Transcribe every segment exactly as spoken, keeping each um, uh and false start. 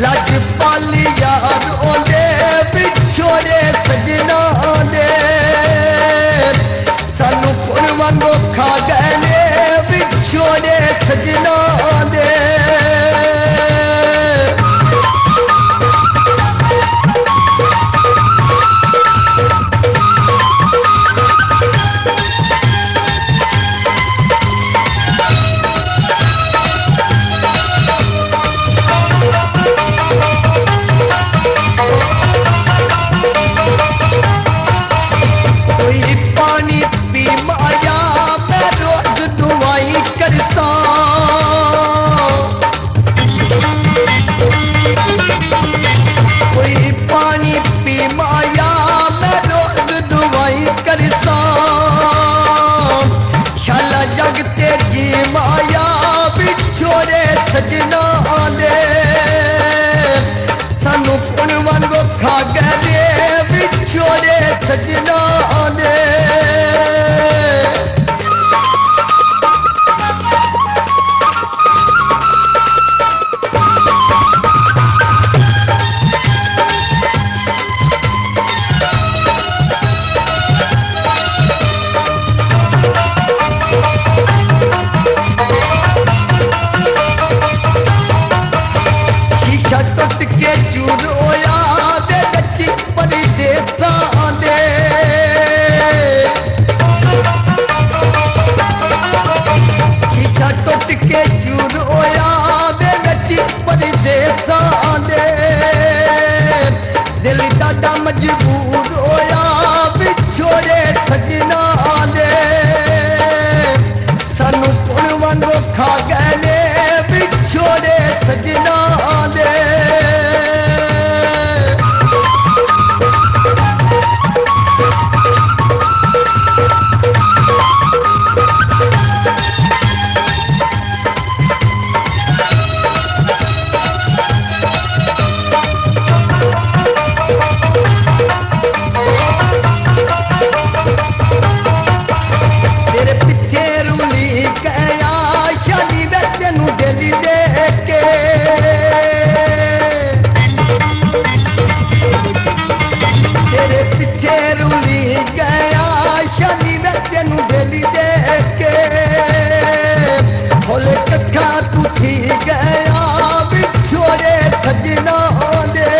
लजपाली यार ओंदे विछोड़े सजना दे सानू कुण वांगो खा गए ने विछोड़े सजना दे जगते जी माया बिछोड़े सजना दे सानू कुण वांगो खा गए बिछोड़े सजना दे टुट के चूर होया दे गच्ची परदेसा दे शीशा टुट के चूर होया दे गच्ची परदेसा दे दिल दादा मजबूर होया बिछोड़े सजना दे सानू कुण वांगो खा गए ने बिछोड़े सजना दे तेरे पिछे रूली गया शादी वे तेनू दिल दे के तेरे पिछे रूली गया शादी वे तेनू दिल दे के होले कखा तू थी गया बिछोड़े सजना दे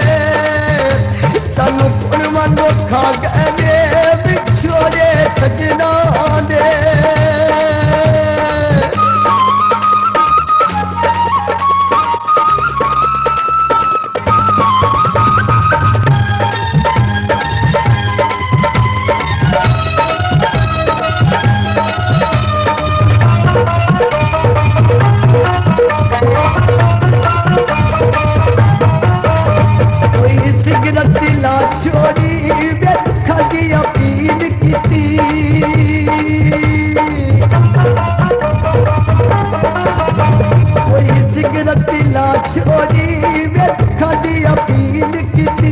सानू कुण वांगो खा गए बिछोड़े सजना दे ला छोड़ी व्यथा की अपील की कोई सिगरत ला छोड़ी व्यथा की अपील की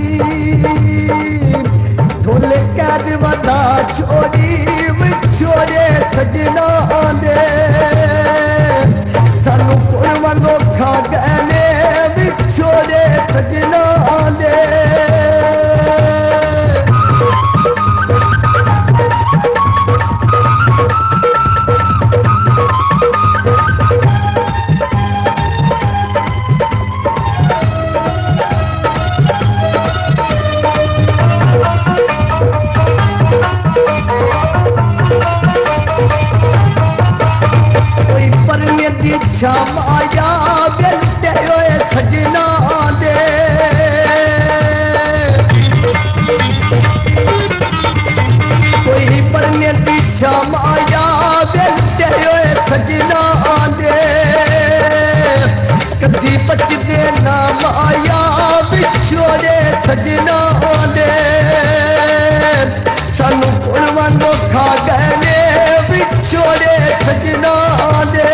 ढोले कैद वाला छोड़ी बिछोड़े सजना दे सानू कुण वांगो खा गए बिछोड़े सजना दे शाम आया गलते हुए सजना दे कोई परने की शाम आया गलते हुए सजना दे कभी बचते नाम आया बिछोड़े सजना दे सानू कुण वांगो खा गए बिछोड़े सजना दे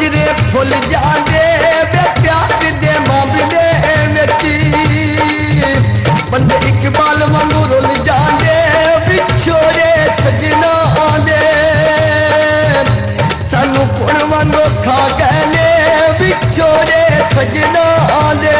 माजरे फुल जाते वे प्यार दे मामले विच बंदे इकबाल वांगू रुल जाते विछोड़े सजना दे सानू कुण वांगू खा गए विछोड़े सजना दे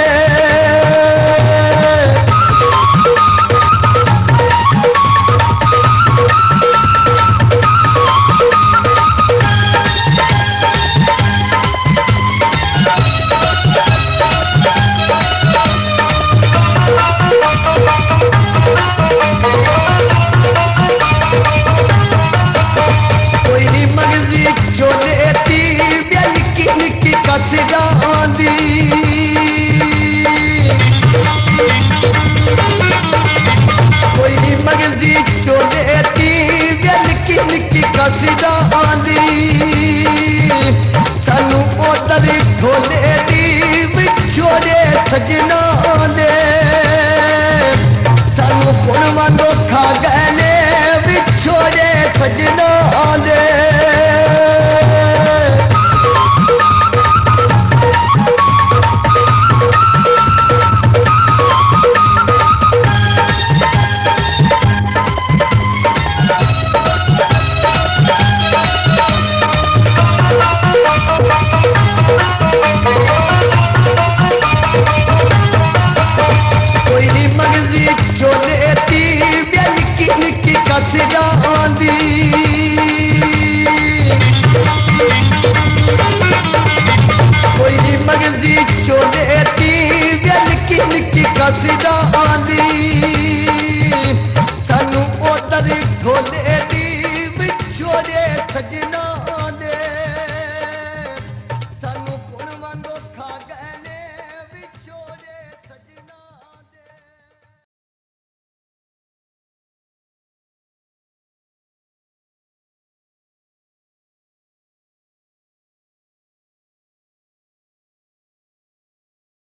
कोई मगजी चोलेती वे निकी निकी कसीदा आंदी सानू उधर खोले दी विछोड़े सजना दे सानू कुण वांगू खा गए विछोड़े सजना दे कसीदा आंदी कोई मगजी चोलेती वे निकी निकी कसीदा आंदी सानू उधर खोले